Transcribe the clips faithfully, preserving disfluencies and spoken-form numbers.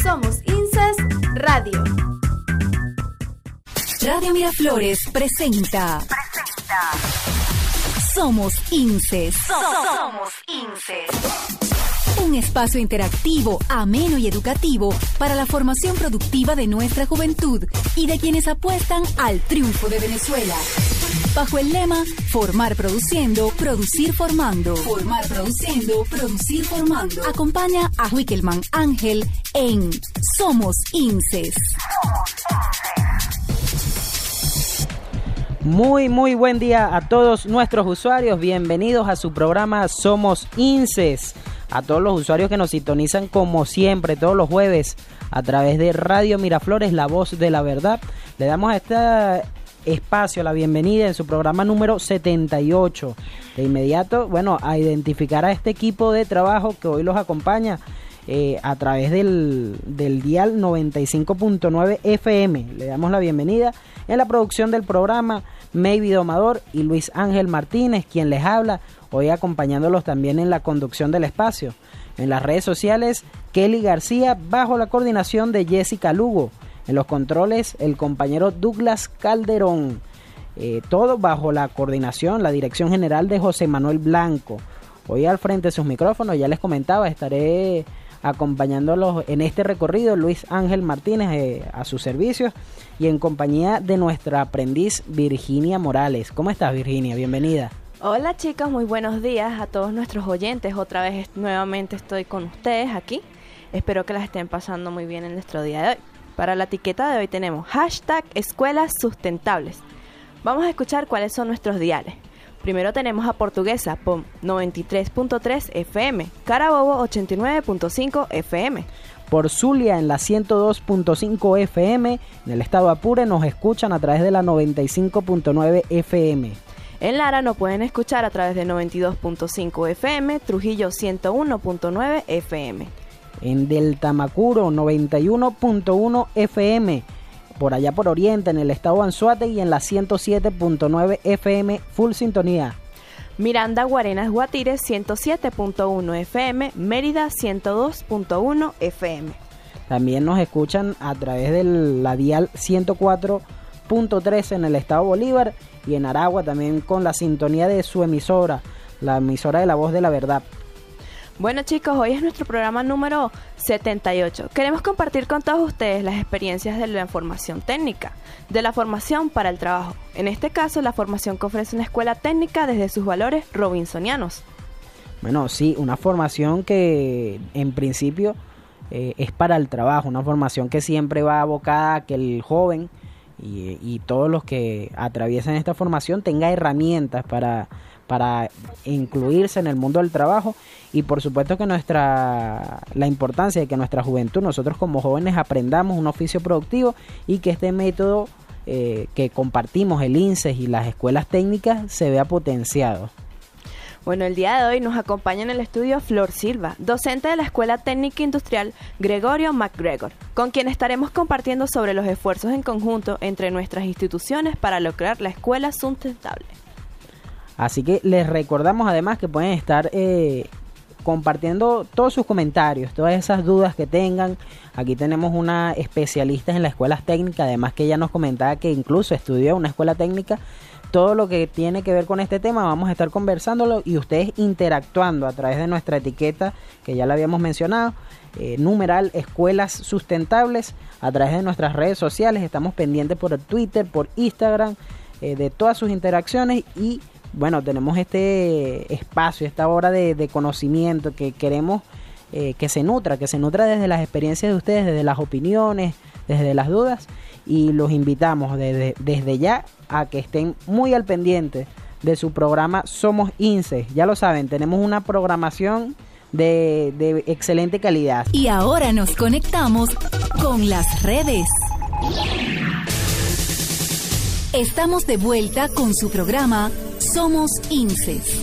Somos INCES Radio. Radio Miraflores presenta. Presenta. Somos INCES. Somos INCES. Un espacio interactivo, ameno y educativo para la formación productiva de nuestra juventud y de quienes apuestan al triunfo de Venezuela. Bajo el lema Formar produciendo, producir formando. Formar produciendo, producir formando. Acompaña a Wickelman Ángel en Somos INCES. Muy, muy buen día a todos nuestros usuarios. Bienvenidos a su programa Somos INCES. A todos los usuarios que nos sintonizan como siempre todos los jueves a través de Radio Miraflores, la voz de la verdad. Le damos a este espacio la bienvenida en su programa número setenta y ocho. De inmediato, bueno, a identificar a este equipo de trabajo que hoy los acompaña eh, a través del, del dial noventa y cinco punto nueve F M. Le damos la bienvenida en la producción del programa Maybe Domador y Luis Ángel Martínez, quien les habla, hoy acompañándolos también en la conducción del espacio. En las redes sociales, Kelly García, bajo la coordinación de Jessica Lugo. En los controles, el compañero Douglas Calderón. Eh, todo bajo la coordinación, la dirección general de José Manuel Blanco. Hoy al frente de sus micrófonos, ya les comentaba, estaré acompañándolos en este recorrido, Luis Ángel Martínez eh, a sus servicios y en compañía de nuestra aprendiz Virginia Morales. ¿Cómo estás, Virginia? Bienvenida. Hola chicos, muy buenos días a todos nuestros oyentes. Otra vez nuevamente estoy con ustedes aquí. Espero que las estén pasando muy bien en nuestro día de hoy. Para la etiqueta de hoy tenemos hashtag escuelas sustentables. Vamos a escuchar cuáles son nuestros diales. Primero tenemos a Portuguesa, P O M noventa y tres punto tres F M, Carabobo ochenta y nueve punto cinco F M. Por Zulia en la ciento dos punto cinco F M, en el estado Apure nos escuchan a través de la noventa y cinco punto nueve F M. En Lara nos pueden escuchar a través de noventa y dos punto cinco F M, Trujillo ciento uno punto nueve F M. En Deltamacuro noventa y uno punto uno F M, por allá por Oriente en el estado Anzoátegui en la ciento siete punto nueve F M, full sintonía. Miranda Guarenas Guatires ciento siete punto uno F M, Mérida ciento dos punto uno F M. También nos escuchan a través de la dial ciento cuatro punto tres en el estado Bolívar y en Aragua también con la sintonía de su emisora, la emisora de la voz de la verdad. Bueno chicos, hoy es nuestro programa número setenta y ocho. Queremos compartir con todos ustedes las experiencias de la formación técnica, de la formación para el trabajo. En este caso, la formación que ofrece una escuela técnica desde sus valores robinsonianos. Bueno, sí, una formación que en principio eh, es para el trabajo, una formación que siempre va abocada a que el joven y, y todos los que atraviesen esta formación tenga herramientas para... para incluirse en el mundo del trabajo y por supuesto que nuestra la importancia de que nuestra juventud, nosotros como jóvenes aprendamos un oficio productivo y que este método eh, que compartimos, el INCES y las escuelas técnicas, se vea potenciado. Bueno, el día de hoy nos acompaña en el estudio Flor Silva, docente de la Escuela Técnica Industrial Gregorio MacGregor, con quien estaremos compartiendo sobre los esfuerzos en conjunto entre nuestras instituciones para lograr la escuela sustentable. Así que les recordamos además que pueden estar eh, compartiendo todos sus comentarios, todas esas dudas que tengan. Aquí tenemos una especialista en las escuelas técnicas, además que ella nos comentaba que incluso estudió una escuela técnica. Todo lo que tiene que ver con este tema vamos a estar conversándolo y ustedes interactuando a través de nuestra etiqueta que ya la habíamos mencionado, eh, numeral escuelas sustentables, a través de nuestras redes sociales. Estamos pendientes por el Twitter, por Instagram, eh, de todas sus interacciones y bueno, tenemos este espacio, esta hora de, de conocimiento que queremos eh, que se nutra, que se nutra desde las experiencias de ustedes, desde las opiniones, desde las dudas, y los invitamos desde, desde ya a que estén muy al pendiente de su programa Somos INCES. Ya lo saben, tenemos una programación de, de excelente calidad. Y ahora nos conectamos con las redes. Estamos de vuelta con su programa Somos INCES.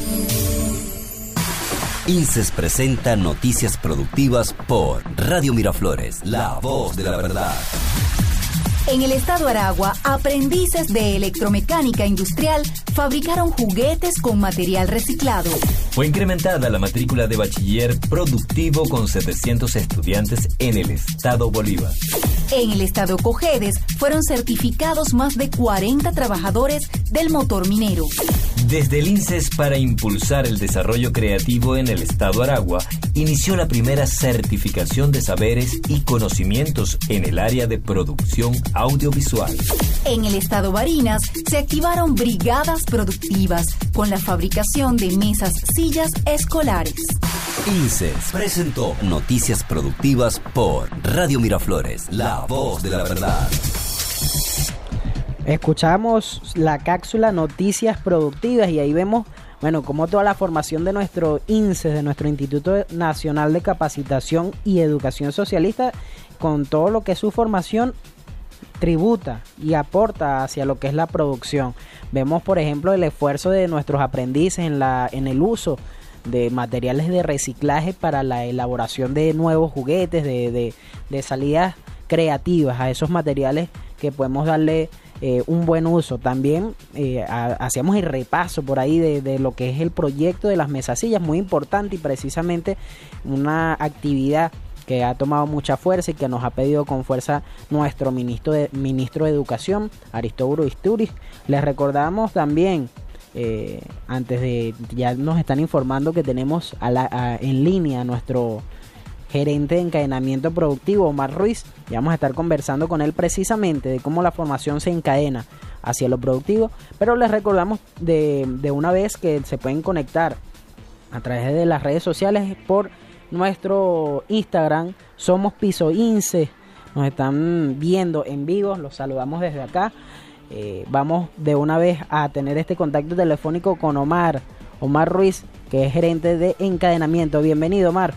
INCES presenta noticias productivas por Radio Miraflores, la voz de la verdad. En el estado Aragua, aprendices de electromecánica industrial fabricaron juguetes con material reciclado. Fue incrementada la matrícula de bachiller productivo con setecientos estudiantes en el estado Bolívar. En el estado Cojedes fueron certificados más de cuarenta trabajadores del motor minero. Desde el INSES, para impulsar el desarrollo creativo en el estado Aragua, inició la primera certificación de saberes y conocimientos en el área de producción audiovisual. En el estado Barinas se activaron brigadas productivas con la fabricación de mesas, sillas escolares. INSES presentó Noticias Productivas por Radio Miraflores, la voz de la verdad. Escuchamos la cápsula Noticias Productivas y ahí vemos, bueno, cómo toda la formación de nuestro INSES, de nuestro Instituto Nacional de Capacitación y Educación Socialista, con todo lo que es su formación, tributa y aporta hacia lo que es la producción. Vemos, por ejemplo, el esfuerzo de nuestros aprendices en la en el uso de materiales de reciclaje para la elaboración de nuevos juguetes, de, de, de salidas creativas a esos materiales que podemos darle eh, un buen uso. También eh, ha, hacíamos el repaso por ahí de, de lo que es el proyecto de las mesasillas, muy importante y precisamente una actividad que ha tomado mucha fuerza y que nos ha pedido con fuerza nuestro ministro de, ministro de Educación, Aristóbulo Isturiz. Les recordamos también, eh, antes de, ya nos están informando que tenemos a la, a, en línea a nuestro gerente de encadenamiento productivo, Omar Ruiz. Ya vamos a estar conversando con él precisamente de cómo la formación se encadena hacia lo productivo, pero les recordamos de, de una vez que se pueden conectar a través de las redes sociales por nuestro Instagram, Somos Piso INSES. Nos están viendo en vivo, los saludamos desde acá. Eh, vamos de una vez a tener este contacto telefónico con Omar, Omar Ruiz, que es gerente de encadenamiento. Bienvenido, Omar.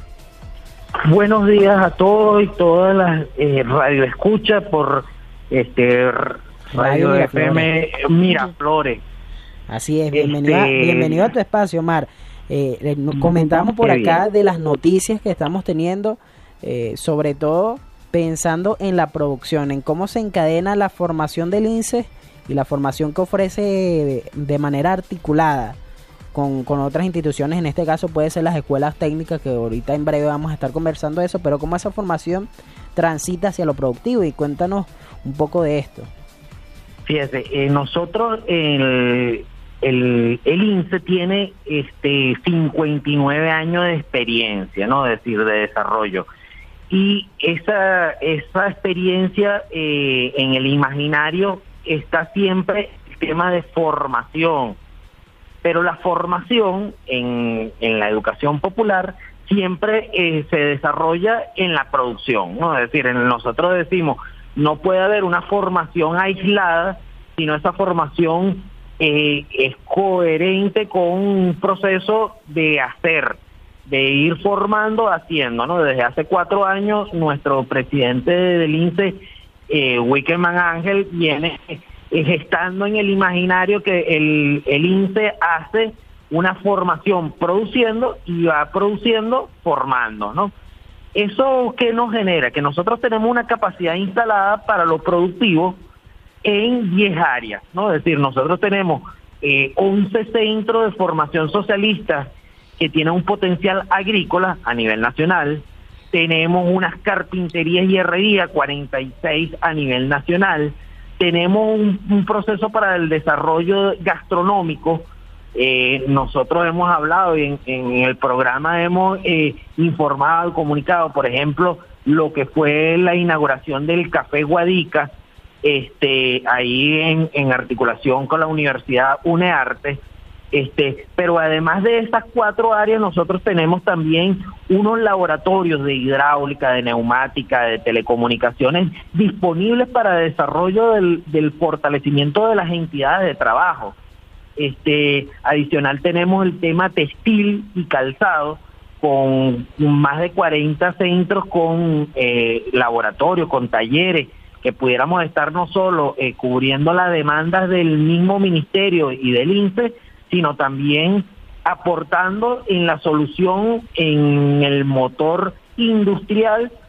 Buenos días a todos y todas las eh, radioescuchas por este Radio, Radio F M Miraflores. Así es, bienvenido, este... a, bienvenido a tu espacio, Omar. Eh, nos comentamos por acá de las noticias que estamos teniendo, eh, sobre todo pensando en la producción, en cómo se encadena la formación del INSES y la formación que ofrece de, de manera articulada con, con otras instituciones. En este caso puede ser las escuelas técnicas, que ahorita en breve vamos a estar conversando de eso, pero cómo esa formación transita hacia lo productivo, y cuéntanos un poco de esto. Fíjese, eh, nosotros el El, el INSES tiene este cincuenta y nueve años de experiencia, ¿no? Es decir, de desarrollo. Y esa esa experiencia eh, en el imaginario está siempre el tema de formación. Pero la formación en, en la educación popular siempre eh, se desarrolla en la producción, ¿no? Es decir, en, nosotros decimos, no puede haber una formación aislada, sino esa formación Eh, es coherente con un proceso de hacer, de ir formando, haciendo, ¿no? Desde hace cuatro años, nuestro presidente del INSES, eh, Wickerman Ángel, viene eh, gestando en el imaginario que el, el INSES hace una formación produciendo y va produciendo formando, ¿no? ¿Eso qué nos genera? Que nosotros tenemos una capacidad instalada para lo productivo en diez áreas, ¿no? Es decir, nosotros tenemos eh, once centros de formación socialista que tienen un potencial agrícola a nivel nacional, tenemos unas carpinterías y herrería, cuarenta y seis a nivel nacional, tenemos un, un proceso para el desarrollo gastronómico. Eh, nosotros hemos hablado y en, en el programa hemos eh, informado, comunicado, por ejemplo, lo que fue la inauguración del Café Guadica, este ahí en, en articulación con la Universidad UNEARTE, este pero además de estas cuatro áreas, nosotros tenemos también unos laboratorios de hidráulica, de neumática, de telecomunicaciones disponibles para el desarrollo del, del fortalecimiento de las entidades de trabajo. Este adicional tenemos el tema textil y calzado, con más de cuarenta centros con eh, laboratorios, con talleres, que pudiéramos estar no solo eh, cubriendo las demandas del mismo ministerio y del INSES, sino también aportando en la solución en el motor industrial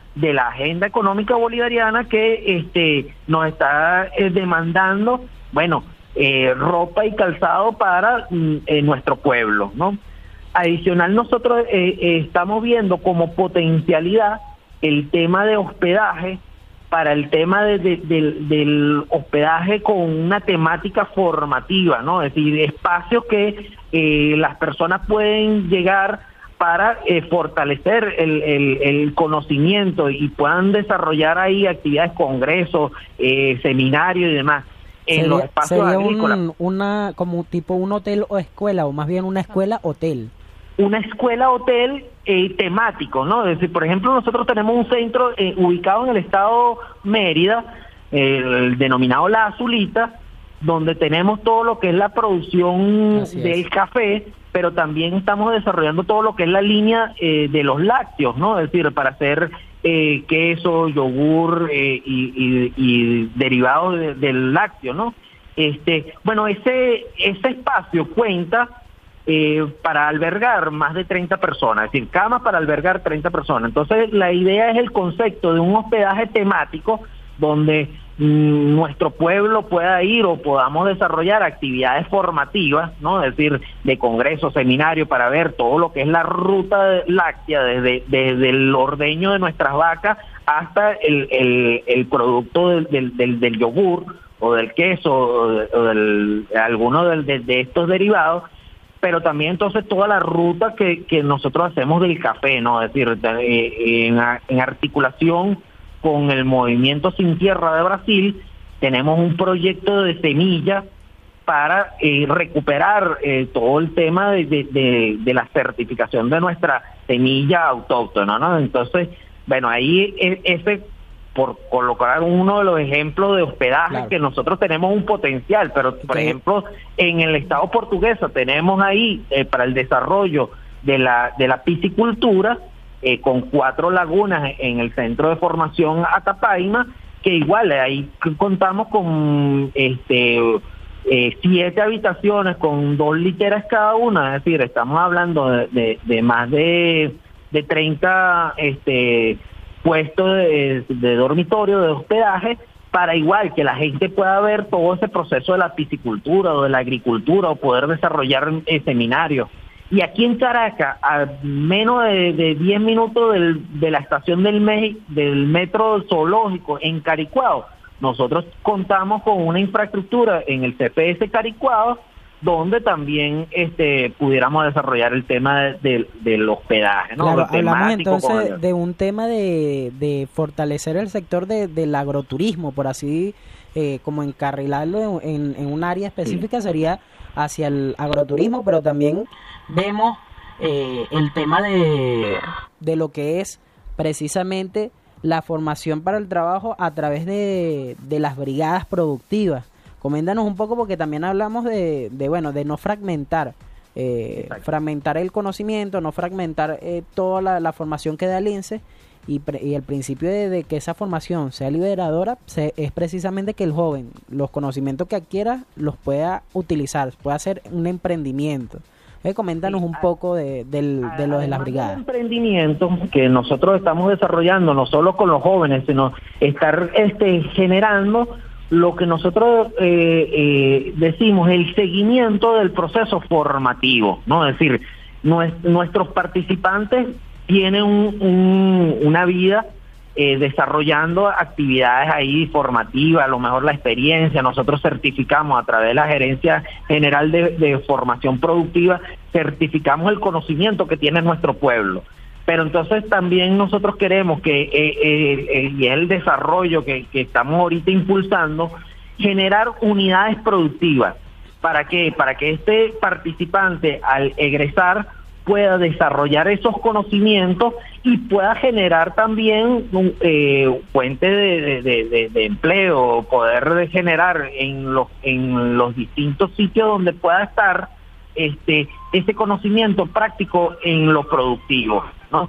de la agenda económica bolivariana que este nos está eh, demandando, bueno, eh, ropa y calzado para eh, nuestro pueblo, ¿no? Adicional, nosotros eh, eh, estamos viendo como potencialidad el tema de hospedaje, para el tema de, de, de, del hospedaje con una temática formativa, ¿no? Es decir, espacios que eh, las personas pueden llegar para eh, fortalecer el, el, el conocimiento y puedan desarrollar ahí actividades, congresos, eh, seminarios y demás. En sería, los espacios sería agrícolas. Un, una, como tipo un hotel o escuela, o más bien una escuela-hotel. Una escuela-hotel eh, temático, ¿no? Es decir, por ejemplo, nosotros tenemos un centro eh, ubicado en el estado Mérida, eh, el denominado La Azulita, donde tenemos todo lo que es la producción del café, pero también estamos desarrollando todo lo que es la línea eh, de los lácteos, ¿no? Es decir, para hacer eh, queso, yogur eh, y, y, y derivados de, del lácteo, ¿no? Este, bueno, ese ese espacio cuenta eh, para albergar más de treinta personas, es decir, camas para albergar treinta personas. Entonces, la idea es el concepto de un hospedaje temático donde nuestro pueblo pueda ir o podamos desarrollar actividades formativas, ¿no? Es decir, de congresos, seminarios, para ver todo lo que es la ruta láctea, desde, desde el ordeño de nuestras vacas hasta el, el, el producto del, del, del, del yogur o del queso o, de, o del, alguno de, de, de estos derivados, pero también entonces toda la ruta que, que nosotros hacemos del café, ¿no? Es decir, en, en articulación con el Movimiento Sin Tierra de Brasil, tenemos un proyecto de semilla para eh, recuperar eh, todo el tema de, de, de, de la certificación de nuestra semilla autóctona, ¿no? Entonces, bueno, ahí ese, por colocar uno de los ejemplos de hospedaje, claro, que nosotros tenemos un potencial, pero por okay. ejemplo, en el estado portuguesa tenemos ahí eh, para el desarrollo de la, de la piscicultura, Eh, con cuatro lagunas en el centro de formación Atapaima, que igual ahí contamos con este eh, siete habitaciones con dos literas cada una, es decir, estamos hablando de, de, de más de, de treinta este, puestos de, de dormitorio, de hospedaje, para igual que la gente pueda ver todo ese proceso de la piscicultura o de la agricultura o poder desarrollar eh, seminarios. Y aquí en Caracas, a menos de, de diez minutos del, de la estación del, me, del metro zoológico en Caricuao, nosotros contamos con una infraestructura en el C P S Caricuao, donde también este pudiéramos desarrollar el tema de, de, del hospedaje, ¿no? Claro, hablamos entonces el... de un tema de, de fortalecer el sector de, del agroturismo, por así eh, como encarrilarlo en, en un área específica, sí, sería hacia el agroturismo, pero también vemos eh, el tema de, de lo que es precisamente la formación para el trabajo a través de, de las brigadas productivas. Coméntanos un poco, porque también hablamos de, de bueno, de no fragmentar, eh, fragmentar el conocimiento, no fragmentar eh, toda la, la formación que da el INSEE, y, pre, y el principio de, de que esa formación sea liberadora se, es precisamente que el joven, los conocimientos que adquiera, los pueda utilizar, pueda hacer un emprendimiento. Eh, coméntanos sí, un poco de, del, de lo de las brigadas. Un emprendimiento que nosotros estamos desarrollando, no solo con los jóvenes, sino estar este, generando lo que nosotros eh, eh, decimos, el seguimiento del proceso formativo, ¿no? Es decir, nues- nuestros participantes tienen un, un, una vida eh, desarrollando actividades ahí formativas, a lo mejor la experiencia, nosotros certificamos a través de la Gerencia General de, de Formación Productiva, certificamos el conocimiento que tiene nuestro pueblo. Pero entonces también nosotros queremos que, eh, eh, eh, y es el desarrollo que, que estamos ahorita impulsando, generar unidades productivas. ¿Para qué? Para que este participante al egresar pueda desarrollar esos conocimientos y pueda generar también un eh, fuente de, de, de, de empleo, poder generar en los, en los distintos sitios donde pueda estar este ese conocimiento práctico en lo productivo, ¿no?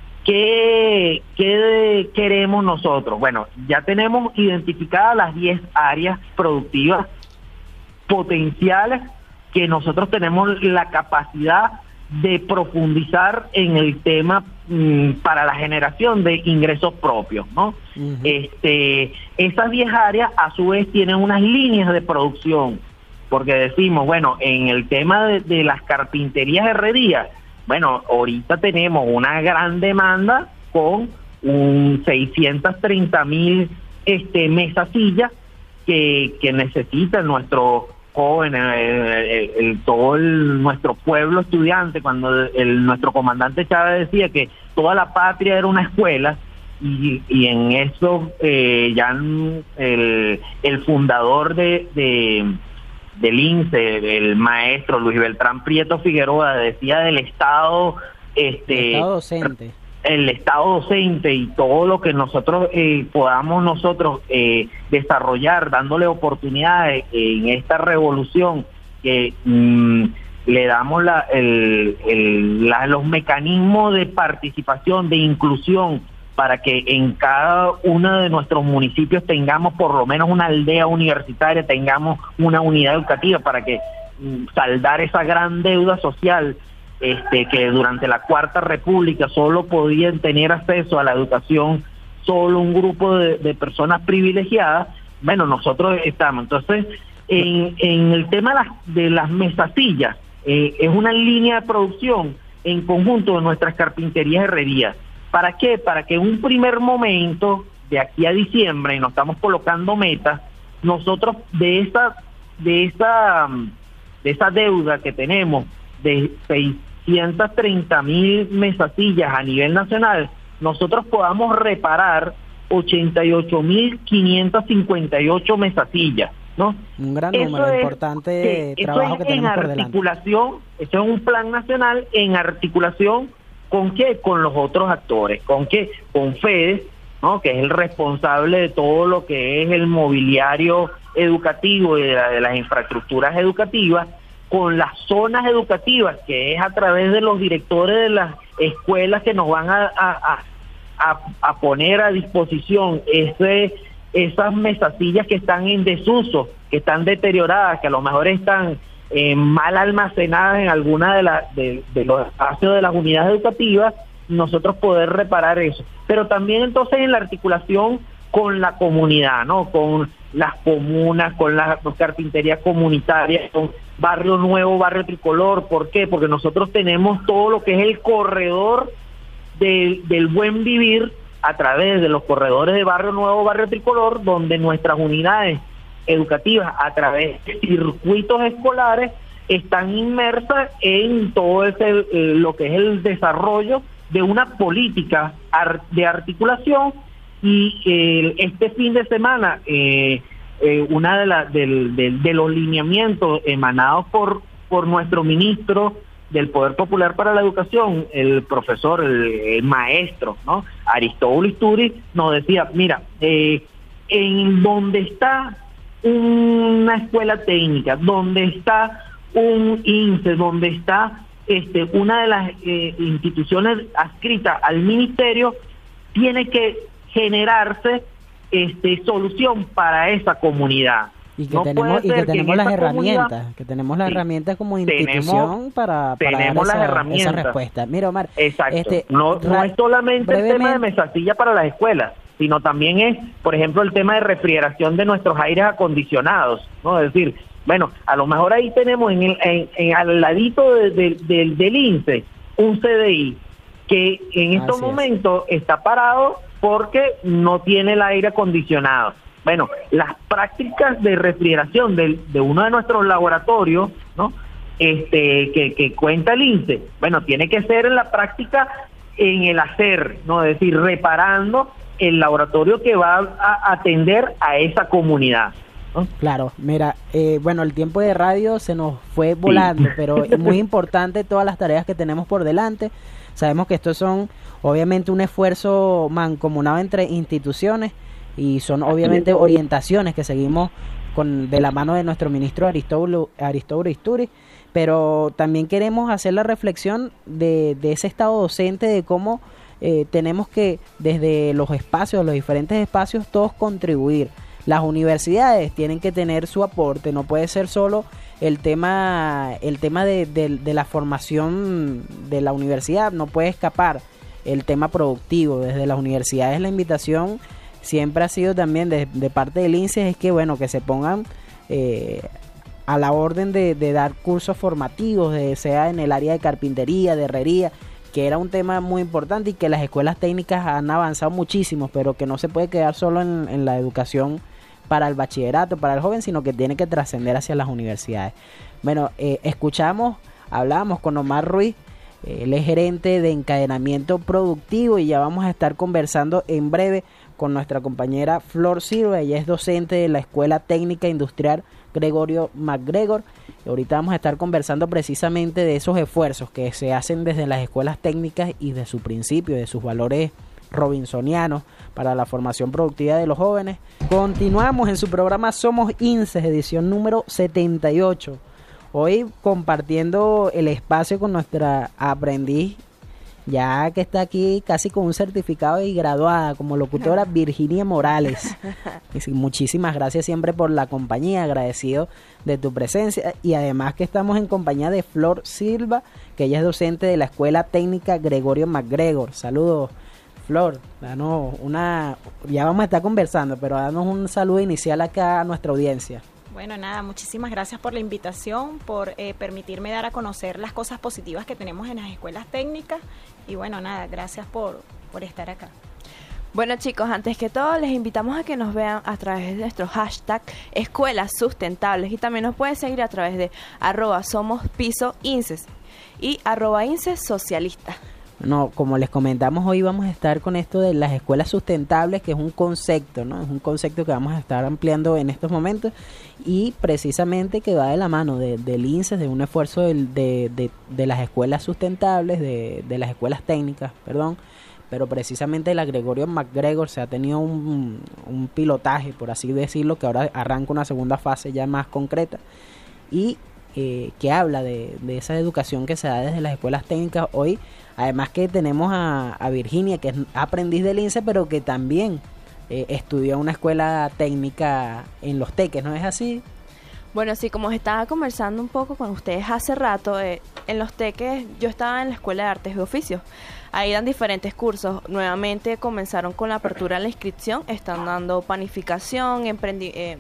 ¿Qué, qué queremos nosotros? Bueno, ya tenemos identificadas las diez áreas productivas potenciales que nosotros tenemos la capacidad de profundizar en el tema mm, para la generación de ingresos propios, ¿no? Uh-huh. Este, esas diez áreas a su vez tienen unas líneas de producción, porque decimos, bueno, en el tema de, de las carpinterías herrerías, bueno, ahorita tenemos una gran demanda con un seiscientos treinta mil este, mesas sillas que, que necesitan nuestros jóvenes, el, el, el, todo el, nuestro pueblo estudiante. Cuando el, el, nuestro comandante Chávez decía que toda la patria era una escuela, y, y en eso eh, ya el, el fundador de, de del I N S E E, el maestro Luis Beltrán Prieto Figueroa, decía del Estado, este, el Estado docente. el Estado docente y todo lo que nosotros eh, podamos nosotros eh, desarrollar, dándole oportunidades en esta revolución que mmm, le damos la, el, el, la, los mecanismos de participación, de inclusión, para que en cada uno de nuestros municipios tengamos por lo menos una aldea universitaria, tengamos una unidad educativa, para que mmm, saldar esa gran deuda social Este, que durante la Cuarta República solo podían tener acceso a la educación solo un grupo de, de personas privilegiadas. Bueno, nosotros estamos. Entonces, en, en el tema de las, de las mesasillas, eh, es una línea de producción en conjunto de nuestras carpinterías y herrerías. ¿Para qué? Para que en un primer momento, de aquí a diciembre, y nos estamos colocando metas, nosotros de esa, de esa, de esa deuda que tenemos de seiscientos treinta mil mesasillas a nivel nacional, nosotros podamos reparar ochenta y ocho mil quinientas cincuenta y ocho mesasillas, ¿no? Un gran número, es, importante que, trabajo que tenemos por delante. Articulación, eso es un plan nacional en articulación con qué, con los otros actores, con qué, con FEDES, ¿no? Que es el responsable de todo lo que es el mobiliario educativo y de, la, de las infraestructuras educativas, con las zonas educativas, que es a través de los directores de las escuelas que nos van a, a, a, a poner a disposición ese, esas mesasillas que están en desuso, que están deterioradas, que a lo mejor están eh, mal almacenadas en alguna de, la, de, de los espacios de las unidades educativas, nosotros poder reparar eso. Pero también entonces en la articulación con la comunidad, ¿no? Con las comunas, con las carpinterías comunitarias, con Barrio Nuevo, Barrio Tricolor. ¿Por qué? Porque nosotros tenemos todo lo que es el corredor de, del buen vivir a través de los corredores de Barrio Nuevo, Barrio Tricolor, donde nuestras unidades educativas a través de circuitos escolares están inmersas en todo ese eh, lo que es el desarrollo de una política ar- de articulación. Y eh, este fin de semana eh, eh, una de, la, del, del, de los lineamientos emanados por por nuestro ministro del Poder Popular para la Educación, el profesor, el, el maestro, ¿no? Aristóbulo Isturi, nos decía, mira, eh, en donde está una escuela técnica, donde está un I N S E E, donde está este una de las eh, instituciones adscritas al ministerio, tiene que generarse este solución para esa comunidad. Y que no tenemos, y que tenemos que las herramientas, que tenemos las sí, herramientas como institución tenemos, para, para tenemos dar las esa, herramientas. esa respuesta. Mira, Omar, exacto. Este, no, no es solamente el tema de mesasilla para las escuelas, sino también es, por ejemplo, el tema de refrigeración de nuestros aires acondicionados, ¿no? Es decir, bueno, a lo mejor ahí tenemos en, el, en, en al ladito de, de, de, del I N S E E un C D I que en estos Así momentos es. está parado porque no tiene el aire acondicionado. Bueno, las prácticas de refrigeración de, de uno de nuestros laboratorios, ¿no? Este, que, que cuenta el I N S E E, bueno, tiene que ser en la práctica en el hacer, ¿no? Es decir, reparando el laboratorio que va a atender a esa comunidad, ¿no? Claro, mira, eh, bueno, el tiempo de radio se nos fue volando, sí. Pero es muy importante todas las tareas que tenemos por delante. Sabemos que estos son obviamente un esfuerzo mancomunado entre instituciones y son obviamente orientaciones que seguimos con de la mano de nuestro ministro Aristóbulo, Aristóbulo Isturi, pero también queremos hacer la reflexión de, de ese estado docente, de cómo eh, tenemos que desde los espacios, los diferentes espacios, todos contribuir. Las universidades tienen que tener su aporte, no puede ser solo el tema, el tema de, de, de la formación de la universidad, no puede escapar el tema productivo. Desde las universidades la invitación siempre ha sido también de, de parte del INSEE, es que bueno, que se pongan eh, a la orden de, de dar cursos formativos, de, sea en el área de carpintería, de herrería, que era un tema muy importante y que las escuelas técnicas han avanzado muchísimo, pero que no se puede quedar solo en, en la educación para el bachillerato, para el joven, sino que tiene que trascender hacia las universidades. Bueno, eh, escuchamos, hablábamos con Omar Ruiz, eh, él es gerente de encadenamiento productivo, y ya vamos a estar conversando en breve con nuestra compañera Flor Silva. Ella es docente de la Escuela Técnica Industrial Gregorio MacGregor. Ahorita vamos a estar conversando precisamente de esos esfuerzos que se hacen desde las escuelas técnicas y de su principio, de sus valores robinsonianos para la formación productiva de los jóvenes. Continuamos en su programa Somos INSES, edición número setenta y ocho. Hoy compartiendo el espacio con nuestra aprendiz, ya que está aquí casi con un certificado y graduada como locutora, Virginia Morales. Y muchísimas gracias siempre por la compañía, agradecido de tu presencia, y además que estamos en compañía de Flor Silva, que ella es docente de la Escuela Técnica Gregorio MacGregor. Saludos, Flor, danos una, ya vamos a estar conversando, pero danos un saludo inicial acá a nuestra audiencia. Bueno, nada, muchísimas gracias por la invitación, por eh, permitirme dar a conocer las cosas positivas que tenemos en las escuelas técnicas, y bueno, nada, gracias por, por estar acá. Bueno, chicos, antes que todo les invitamos a que nos vean a través de nuestro hashtag Escuelas Sustentables, y también nos pueden seguir a través de arroba somos piso inses y arroba inses socialista. No, como les comentamos, hoy vamos a estar con esto de las escuelas sustentables, que es un concepto, ¿no? Es un concepto que vamos a estar ampliando en estos momentos, y precisamente que va de la mano de, del INSES, de un esfuerzo de, de, de, de las escuelas sustentables, de, de las escuelas técnicas, perdón, pero precisamente la Gregorio MacGregor se ha tenido un, un pilotaje, por así decirlo, que ahora arranca una segunda fase ya más concreta, y eh, que habla de, de esa educación que se da desde las escuelas técnicas. Hoy, además que tenemos a, a Virginia, que es aprendiz del INSEE, pero que también eh, estudió en una escuela técnica en Los Teques, ¿no es así? Bueno, sí, como estaba conversando un poco con ustedes hace rato, eh, en Los Teques yo estaba en la Escuela de Artes y Oficios. Ahí dan diferentes cursos. Nuevamente comenzaron con la apertura de la inscripción, están dando panificación, emprendi... Eh,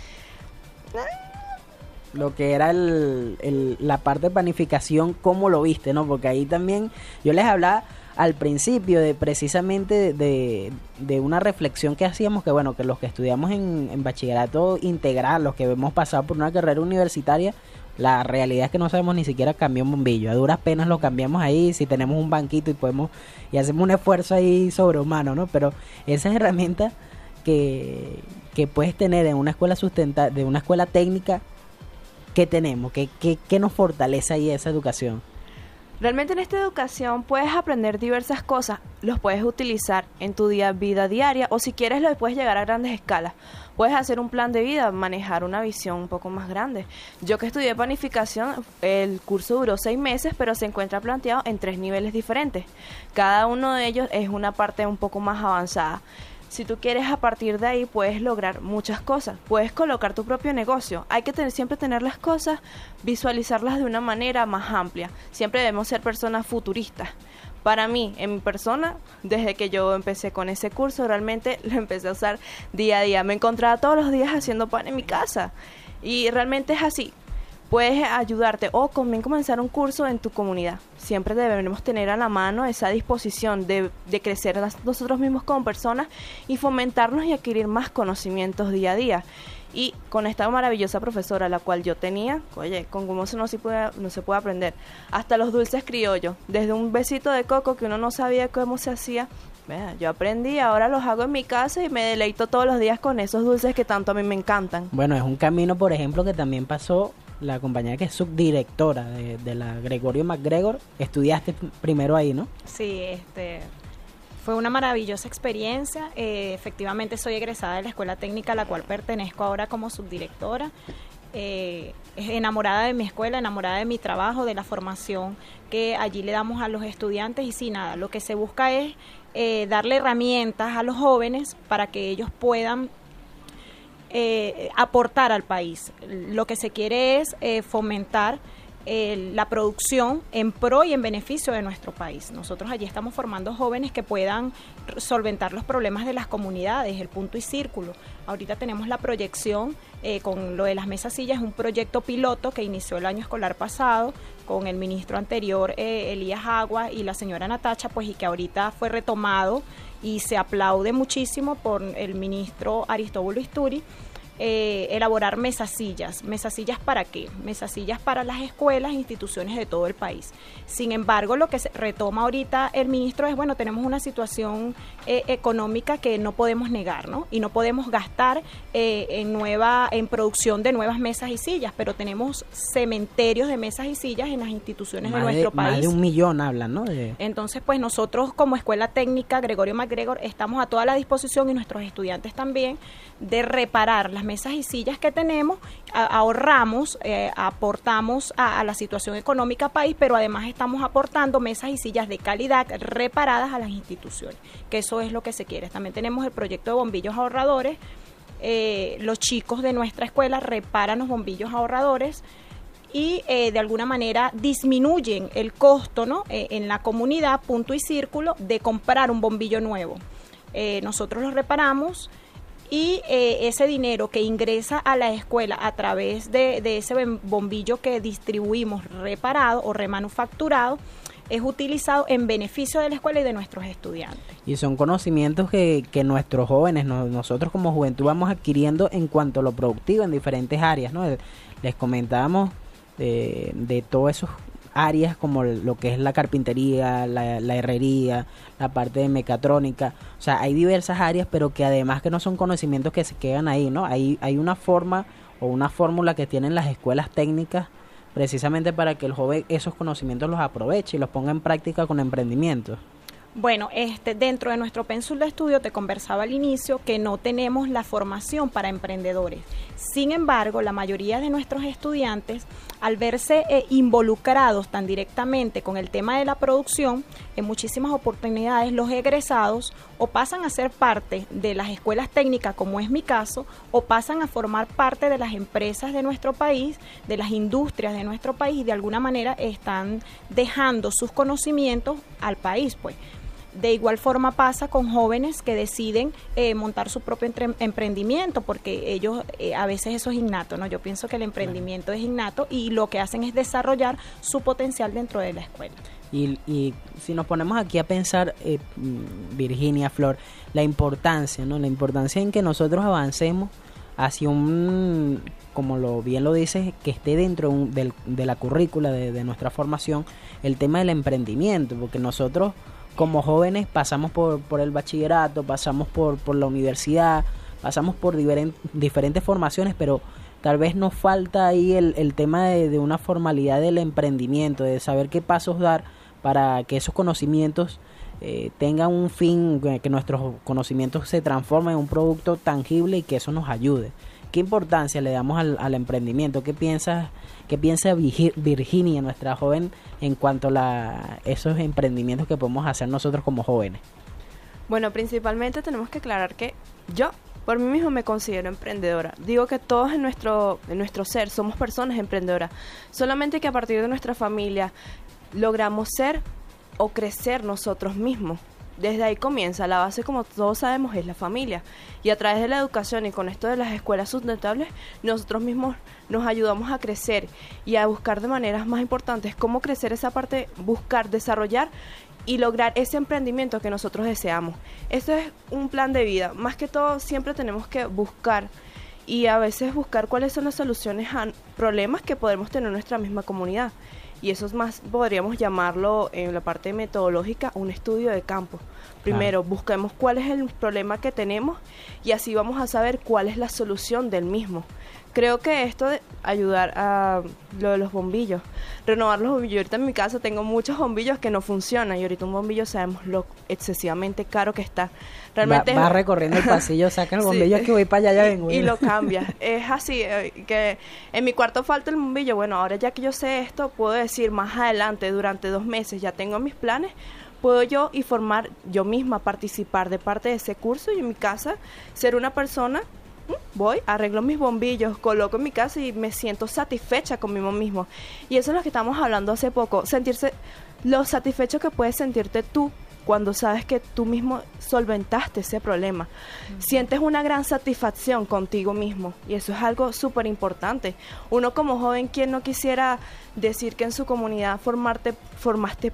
lo que era el, el, la parte de panificación, ¿cómo lo viste, no? Porque ahí también yo les hablaba al principio de precisamente de, de, de una reflexión que hacíamos, que bueno, que los que estudiamos en, en bachillerato integral, los que hemos pasado por una carrera universitaria, la realidad es que no sabemos ni siquiera cambiar un bombillo. A duras penas lo cambiamos ahí, si tenemos un banquito y podemos, y hacemos un esfuerzo ahí sobrehumano, ¿no? Pero esas herramientas que, que puedes tener en una escuela sustenta, de una escuela técnica, ¿qué tenemos? ¿Qué, qué, qué nos fortalece ahí esa educación? Realmente en esta educación puedes aprender diversas cosas, los puedes utilizar en tu día, vida diaria, o si quieres lo puedes llegar a grandes escalas. Puedes hacer un plan de vida, manejar una visión un poco más grande. Yo que estudié panificación, el curso duró seis meses, pero se encuentra planteado en tres niveles diferentes. Cada uno de ellos es una parte un poco más avanzada. Si tú quieres, a partir de ahí puedes lograr muchas cosas. Puedes colocar tu propio negocio. Hay que tener, siempre tener las cosas, visualizarlas de una manera más amplia. Siempre debemos ser personas futuristas. Para mí, en mi persona, desde que yo empecé con ese curso, realmente lo empecé a usar día a día. Me encontraba todos los días haciendo pan en mi casa. Y realmente es así. Puedes ayudarte o también comenzar un curso en tu comunidad. Siempre debemos tener a la mano esa disposición de, de crecer nosotros mismos como personas y fomentarnos y adquirir más conocimientos día a día. Y con esta maravillosa profesora, la cual yo tenía, oye, con cómo no se puede, no se puede aprender. Hasta los dulces criollos, desde un besito de coco que uno no sabía cómo se hacía. Vea, yo aprendí, ahora los hago en mi casa y me deleito todos los días con esos dulces que tanto a mí me encantan. Bueno, es un camino, por ejemplo, que también pasó la compañera que es subdirectora de, de la Gregorio MacGregor. Estudiaste primero ahí, ¿no? Sí, este, fue una maravillosa experiencia. Eh, efectivamente soy egresada de la Escuela Técnica a la cual pertenezco ahora como subdirectora. Eh, enamorada de mi escuela, enamorada de mi trabajo, de la formación que allí le damos a los estudiantes, y sí, nada, lo que se busca es eh, darle herramientas a los jóvenes para que ellos puedan eh, aportar al país. Lo que se quiere es eh, fomentar eh, la producción en pro y en beneficio de nuestro país. Nosotros allí estamos formando jóvenes que puedan solventar los problemas de las comunidades, el punto y círculo. Ahorita tenemos la proyección eh, con lo de las mesas sillas, un proyecto piloto que inició el año escolar pasado con el ministro anterior eh, Elías Agua y la señora Natacha, pues y que ahorita fue retomado y se aplaude muchísimo por el ministro Aristóbulo Isturi. Eh, elaborar mesasillas. ¿Mesasillas para qué? Mesasillas para las escuelas e instituciones de todo el país. Sin embargo, lo que se retoma ahorita el ministro es, bueno, tenemos una situación eh, económica que no podemos negar, ¿no? Y no podemos gastar eh, en nueva, en producción de nuevas mesas y sillas, pero tenemos cementerios de mesas y sillas en las instituciones más de nuestro de, país. Más de un millón hablan, ¿no? De... Entonces, pues nosotros como Escuela Técnica Gregorio MacGregor estamos a toda la disposición, y nuestros estudiantes también, de reparar las mesas y sillas que tenemos, a, ahorramos, eh, aportamos a, a la situación económica país, pero además estamos aportando mesas y sillas de calidad reparadas a las instituciones, que eso es lo que se quiere. También tenemos el proyecto de bombillos ahorradores. Eh, los chicos de nuestra escuela reparan los bombillos ahorradores y eh, de alguna manera disminuyen el costo, ¿no? eh, en la comunidad, punto y círculo, de comprar un bombillo nuevo. Eh, nosotros los reparamos y eh, ese dinero que ingresa a la escuela a través de, de ese bombillo que distribuimos reparado o remanufacturado es utilizado en beneficio de la escuela y de nuestros estudiantes. Y son conocimientos que, que nuestros jóvenes, no, nosotros como juventud vamos adquiriendo en cuanto a lo productivo en diferentes áreas, ¿no? Les comentábamos de, de todas esas áreas como lo que es la carpintería, la, la herrería, la parte de mecatrónica. O sea, hay diversas áreas, pero que además que no son conocimientos que se quedan ahí, ¿no? Hay, hay una forma o una fórmula que tienen las escuelas técnicas precisamente para que el joven esos conocimientos los aproveche y los ponga en práctica con emprendimientos. Bueno, este, dentro de nuestro pénsul de estudio te conversaba al inicio que no tenemos la formación para emprendedores. Sin embargo, la mayoría de nuestros estudiantes, al verse eh, involucrados tan directamente con el tema de la producción, en muchísimas oportunidades los egresados o pasan a ser parte de las escuelas técnicas, como es mi caso, o pasan a formar parte de las empresas de nuestro país, de las industrias de nuestro país, y de alguna manera están dejando sus conocimientos al país, pues. De igual forma pasa con jóvenes que deciden eh, montar su propio entre- emprendimiento, porque ellos, eh, a veces eso es innato, ¿no? Yo pienso que el emprendimiento claro. es innato, y lo que hacen es desarrollar su potencial dentro de la escuela. Y, y si nos ponemos aquí a pensar, eh, Virginia, Flor, la importancia, ¿no? La importancia en que nosotros avancemos hacia un, como lo bien lo dices, que esté dentro un, del, de la currícula de, de nuestra formación, el tema del emprendimiento, porque nosotros como jóvenes pasamos por, por el bachillerato, pasamos por, por la universidad, pasamos por diferent, diferentes formaciones, pero tal vez nos falta ahí el, el tema de, de una formalidad del emprendimiento, de saber qué pasos dar para que esos conocimientos eh, tengan un fin, que nuestros conocimientos se transformen en un producto tangible y que eso nos ayude. ¿Qué importancia le damos al, al emprendimiento? ¿Qué piensas, qué piensa Virginia, nuestra joven, en cuanto a la, esos emprendimientos que podemos hacer nosotros como jóvenes? Bueno, principalmente tenemos que aclarar que yo, por mí mismo, me considero emprendedora. Digo que todos en nuestro, en nuestro ser somos personas emprendedoras. Solamente que a partir de nuestra familia logramos ser o crecer nosotros mismos. Desde ahí comienza, la base, como todos sabemos, es la familia, y a través de la educación y con esto de las escuelas sustentables, nosotros mismos nos ayudamos a crecer y a buscar de maneras más importantes cómo crecer esa parte, buscar, desarrollar y lograr ese emprendimiento que nosotros deseamos. Eso es un plan de vida, más que todo siempre tenemos que buscar y a veces buscar cuáles son las soluciones a problemas que podemos tener en nuestra misma comunidad. Y eso es más, podríamos llamarlo en la parte metodológica, un estudio de campo. Primero, claro. busquemos cuál es el problema que tenemos y así vamos a saber cuál es la solución del mismo. Creo que esto de ayudar a lo de los bombillos, renovar los bombillos. Ahorita en mi casa tengo muchos bombillos que no funcionan y ahorita un bombillo sabemos lo excesivamente caro que está. Realmente va, va recorriendo el pasillo, saca el bombillo, sí, que voy para allá, ya vengo. Y, y lo cambia. Es así, eh, que en mi cuarto falta el bombillo. Bueno, ahora ya que yo sé esto, puedo decir más adelante, durante dos meses, ya tengo mis planes, puedo yo y formar yo misma, participar de parte de ese curso y en mi casa ser una persona voy, arreglo mis bombillos, coloco en mi casa y me siento satisfecha conmigo mismo. Y eso es lo que estamos hablando hace poco, sentirse, lo satisfecho que puedes sentirte tú cuando sabes que tú mismo solventaste ese problema. Uh-huh. Sientes una gran satisfacción contigo mismo y eso es algo súper importante. Uno como joven, ¿quién no quisiera decir que en su comunidad formarte, formaste,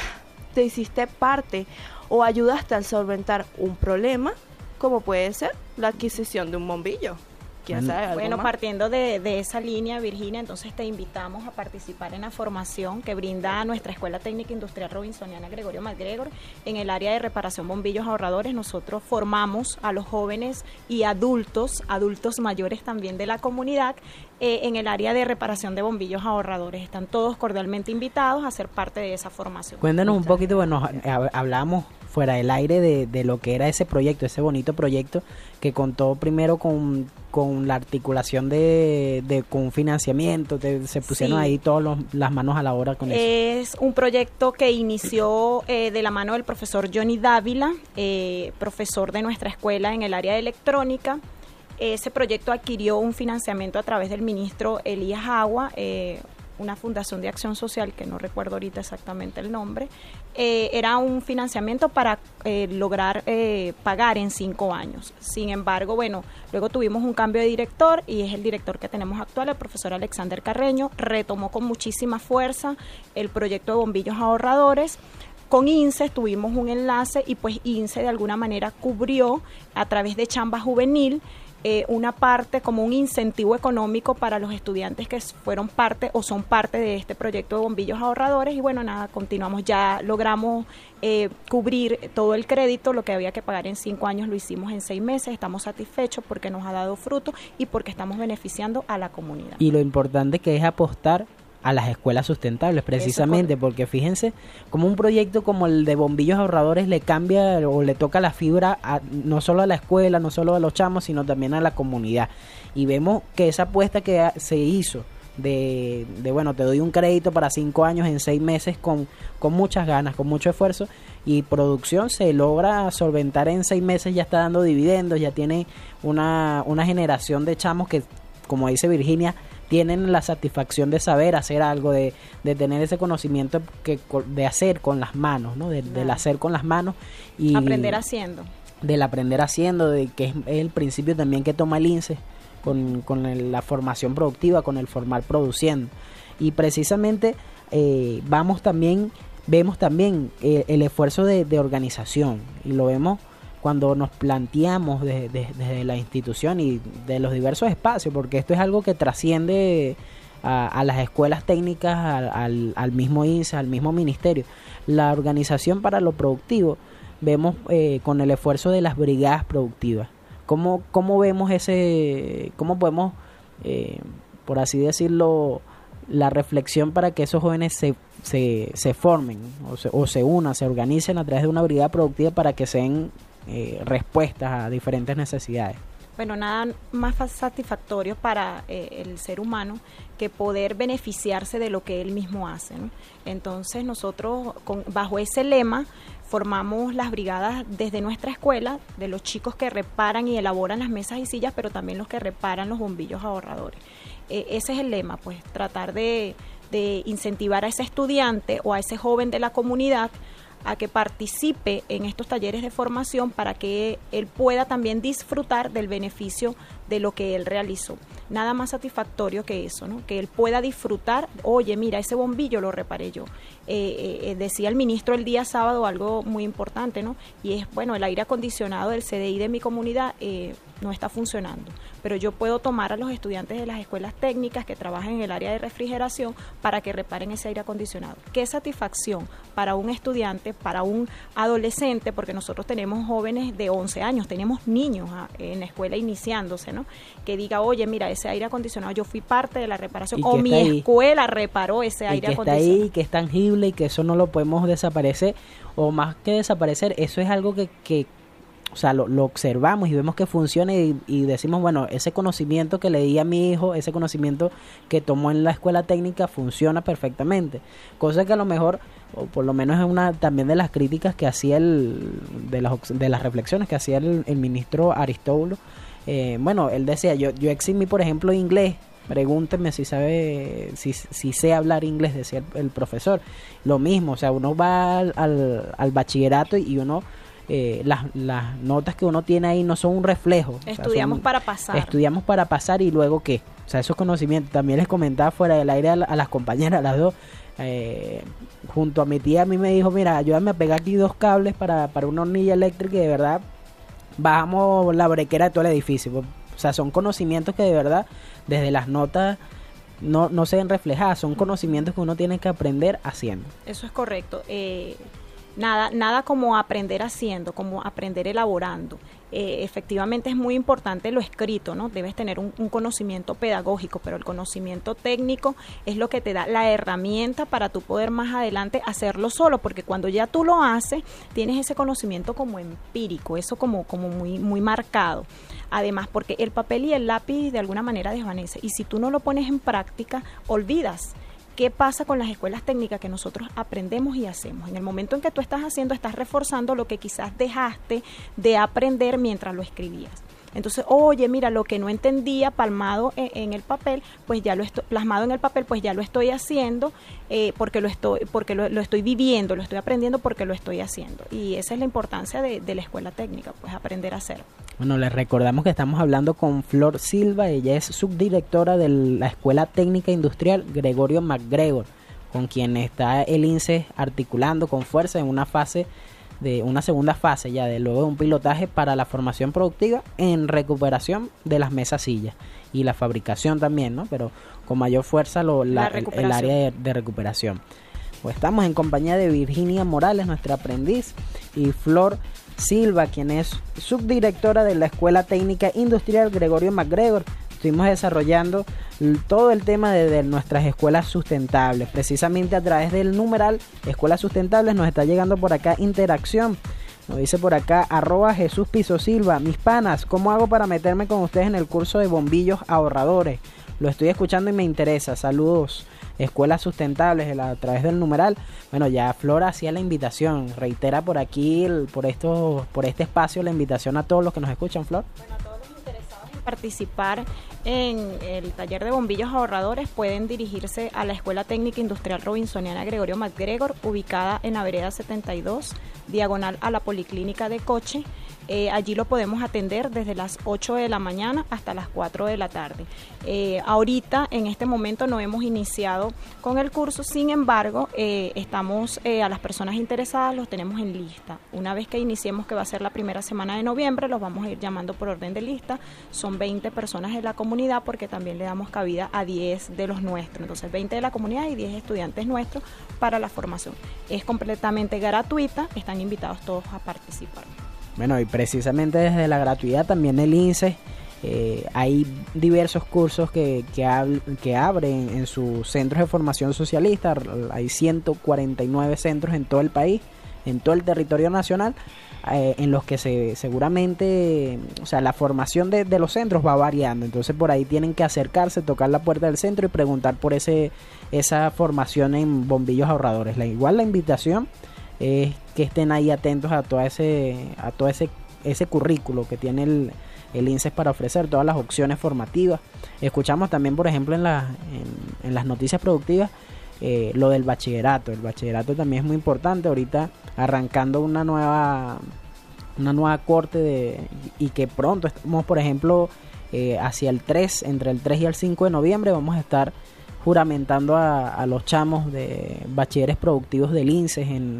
te hiciste parte o ayudaste a solventar un problema, como puede ser la adquisición de un bombillo? ¿Quién sabe algo Bueno, más? partiendo de, de esa línea, Virginia, entonces te invitamos a participar en la formación que brinda nuestra Escuela Técnica Industrial Robinsoniana Gregorio MacGregor en el área de reparación bombillos ahorradores. Nosotros formamos a los jóvenes y adultos, adultos mayores también de la comunidad, eh, en el área de reparación de bombillos ahorradores. Están todos cordialmente invitados a ser parte de esa formación. Cuéntanos un poquito, bueno, hablamos fuera del aire de, de lo que era ese proyecto, ese bonito proyecto que contó primero con, con la articulación de, de con financiamiento, te, se pusieron sí. ahí todas las manos a la obra con eso. Es un proyecto que inició eh, de la mano del profesor Johnny Dávila, eh, profesor de nuestra escuela en el área de electrónica. Ese proyecto adquirió un financiamiento a través del ministro Elías Agua, eh, una fundación de acción social que no recuerdo ahorita exactamente el nombre. Eh, era un financiamiento para eh, lograr eh, pagar en cinco años. Sin embargo, bueno, luego tuvimos un cambio de director y es el director que tenemos actual, el profesor Alexander Carreño. Retomó con muchísima fuerza el proyecto de bombillos ahorradores. Con I N S E E tuvimos un enlace y pues I N S E E de alguna manera cubrió a través de Chamba Juvenil Eh, una parte como un incentivo económico para los estudiantes que fueron parte o son parte de este proyecto de bombillos ahorradores y bueno, nada, continuamos, ya logramos eh, cubrir todo el crédito, lo que había que pagar en cinco años lo hicimos en seis meses, estamos satisfechos porque nos ha dado fruto y porque estamos beneficiando a la comunidad. Y lo importante que es apostar a las escuelas sustentables, precisamente, porque fíjense, como un proyecto como el de bombillos ahorradores le cambia o le toca la fibra a, no solo a la escuela, no solo a los chamos, sino también a la comunidad. Y vemos que esa apuesta que se hizo de, de bueno, te doy un crédito para cinco años en seis meses con, con muchas ganas, con mucho esfuerzo y producción se logra solventar en seis meses, ya está dando dividendos, ya tiene una, una generación de chamos que, como dice Virginia, tienen la satisfacción de saber hacer algo, de, de tener ese conocimiento que de hacer con las manos, ¿no? De, claro. Del hacer con las manos y aprender haciendo. Del aprender haciendo, de que es el principio también que toma el I N S E E con, con el, la formación productiva, con el formar produciendo. Y precisamente eh, vamos también, vemos también eh, el esfuerzo de, de organización y lo vemos cuando nos planteamos desde de, de la institución y de los diversos espacios, porque esto es algo que trasciende a, a las escuelas técnicas, al, al, al mismo I N S E E, al mismo ministerio. La organización para lo productivo, vemos eh, con el esfuerzo de las brigadas productivas. ¿Cómo, cómo vemos ese, cómo podemos, eh, por así decirlo, la reflexión para que esos jóvenes se, se, se formen o se, o se unan, se organicen a través de una brigada productiva para que se den Eh, respuestas a diferentes necesidades? Bueno, nada más satisfactorio para eh, el ser humano que poder beneficiarse de lo que él mismo hace, ¿no? Entonces nosotros con, bajo ese lema formamos las brigadas desde nuestra escuela de los chicos que reparan y elaboran las mesas y sillas, pero también los que reparan los bombillos ahorradores. Eh, ese es el lema, pues tratar de, de incentivar a ese estudiante o a ese joven de la comunidad a que participe en estos talleres de formación para que él pueda también disfrutar del beneficio de lo que él realizó. Nada más satisfactorio que eso, ¿no? Que él pueda disfrutar, oye, mira, ese bombillo lo reparé yo. Eh, eh, decía el ministro el día sábado algo muy importante, ¿no? Y es, bueno, el aire acondicionado del C D I de mi comunidad eh, no está funcionando, pero yo puedo tomar a los estudiantes de las escuelas técnicas que trabajan en el área de refrigeración para que reparen ese aire acondicionado. Qué satisfacción para un estudiante, para un adolescente, porque nosotros tenemos jóvenes de once años, tenemos niños ah, en la escuela iniciándose, ¿no? Que diga, oye, mira, ese aire acondicionado, yo fui parte de la reparación, o mi ahí, escuela reparó ese aire que acondicionado. Está ahí, que es tangible y que eso no lo podemos desaparecer, o más que desaparecer, eso es algo que, que o sea, lo, lo observamos y vemos que funciona y, y decimos, bueno, ese conocimiento que le di a mi hijo, ese conocimiento que tomó en la escuela técnica funciona perfectamente, cosa que a lo mejor, o por lo menos es una también de las críticas que hacía el, de las, de las reflexiones que hacía el, el ministro Aristóbulo, eh, bueno, él decía, yo, yo eximí, por ejemplo, inglés. Pregúntenme si sabe, si, si sé hablar inglés, decía el, el profesor. Lo mismo, o sea, uno va al, al, al bachillerato y uno, eh, las, las notas que uno tiene ahí no son un reflejo. Estudiamos o sea, son, para pasar. Estudiamos para pasar y luego ¿qué? O sea, esos conocimientos. También les comentaba fuera del aire a, la, a las compañeras, a las dos. Eh, junto a mi tía, a mí me dijo, mira, ayúdame a pegar aquí dos cables para, para una hornilla eléctrica y de verdad bajamos la brequera de todo el edificio. O sea, son conocimientos que de verdad desde las notas no, no se ven reflejadas, son conocimientos que uno tiene que aprender haciendo. Eso es correcto. Eh, nada, nada como aprender haciendo, como aprender elaborando. Eh, efectivamente es muy importante lo escrito, ¿no? Debes tener un, un conocimiento pedagógico, pero el conocimiento técnico es lo que te da la herramienta para tú poder más adelante hacerlo solo, porque cuando ya tú lo haces, tienes ese conocimiento como empírico, eso como, como muy, muy marcado. Además, porque el papel y el lápiz de alguna manera desvanece, y si tú no lo pones en práctica, olvidas. ¿Qué pasa con las escuelas técnicas que nosotros aprendemos y hacemos? En el momento en que tú estás haciendo, estás reforzando lo que quizás dejaste de aprender mientras lo escribías. Entonces, oye, mira, lo que no entendía palmado en, en el papel, pues ya lo estoy, plasmado en el papel, pues ya lo estoy haciendo, eh, porque lo estoy, porque lo, lo estoy viviendo, lo estoy aprendiendo porque lo estoy haciendo. Y esa es la importancia de, de la escuela técnica, pues aprender a hacer. Bueno, les recordamos que estamos hablando con Flor Silva, ella es subdirectora de la Escuela Técnica Industrial Gregorio MacGregor, con quien está el I N S E articulando con fuerza en una fase de una segunda fase ya de luego de un pilotaje para la formación productiva en recuperación de las mesas sillas y la fabricación también, ¿no? Pero con mayor fuerza lo, la, la el, el área de, de recuperación. Pues estamos en compañía de Virginia Morales, nuestra aprendiz, y Flor Silva, quien es subdirectora de la Escuela Técnica Industrial Gregorio MacGregor. Estuvimos desarrollando todo el tema de, de nuestras escuelas sustentables, precisamente a través del numeral Escuelas Sustentables. Nos está llegando por acá interacción, nos dice por acá arroba Jesús Piso Silva, mis panas, ¿cómo hago para meterme con ustedes en el curso de bombillos ahorradores? Lo estoy escuchando y me interesa, saludos. Escuelas Sustentables a través del numeral. Bueno, ya Flor hacía la invitación, reitera por aquí, el, por, esto, por este espacio la invitación a todos los que nos escuchan, Flor. Bueno, a todos los interesados en participar en el taller de bombillos ahorradores pueden dirigirse a la Escuela Técnica Industrial Robinsoniana Gregorio MacGregor, ubicada en la vereda setenta y dos, diagonal a la Policlínica de Coche. Eh, allí lo podemos atender desde las ocho de la mañana hasta las cuatro de la tarde. Eh, ahorita, en este momento, no hemos iniciado con el curso, sin embargo, eh, estamos eh, a las personas interesadas, los tenemos en lista. Una vez que iniciemos, que va a ser la primera semana de noviembre, los vamos a ir llamando por orden de lista. Son veinte personas de la comunidad, porque también le damos cabida a diez de los nuestros. Entonces, veinte de la comunidad y diez estudiantes nuestros para la formación. Es completamente gratuita, están invitados todos a participar. Bueno, y precisamente desde la gratuidad también el I N S E, eh, hay diversos cursos que, que, hab, que abren en sus centros de formación socialista. Hay ciento cuarenta y nueve centros en todo el país, en todo el territorio nacional, eh, en los que se seguramente, o sea, la formación de, de los centros va variando. Entonces por ahí tienen que acercarse, tocar la puerta del centro y preguntar por ese esa formación en bombillos ahorradores. La, igual la invitación es que estén ahí atentos a todo ese a todo ese ese currículo que tiene el, el I N S E para ofrecer todas las opciones formativas. Escuchamos también, por ejemplo, en, la, en, en las noticias productivas eh, lo del bachillerato. El bachillerato también es muy importante, ahorita arrancando una nueva una nueva corte de, y que pronto estamos, por ejemplo, eh, hacia el tres, entre el tres y el cinco de noviembre vamos a estar juramentando a, a los chamos de bachilleres productivos del I N S E en,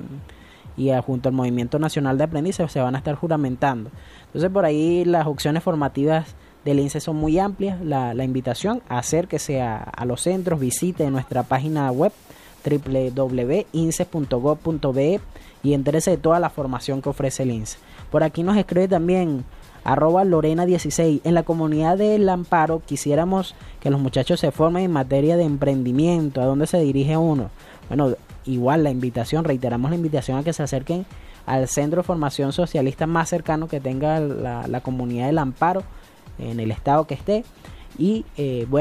y a, junto al Movimiento Nacional de Aprendices se van a estar juramentando. Entonces por ahí las opciones formativas del I N S E son muy amplias. La, la invitación a acérquese a, a los centros, visite nuestra página web doble u doble u doble u punto ince punto gob punto be y entérese de toda la formación que ofrece el I N S E. Por aquí nos escribe también arroba Lorena dieciséis, en la comunidad del Amparo quisiéramos que los muchachos se formen en materia de emprendimiento. ¿A dónde se dirige uno? Bueno, igual la invitación, reiteramos la invitación a que se acerquen al centro de formación socialista más cercano que tenga la, la comunidad del Amparo en el estado que esté. Y eh, bueno,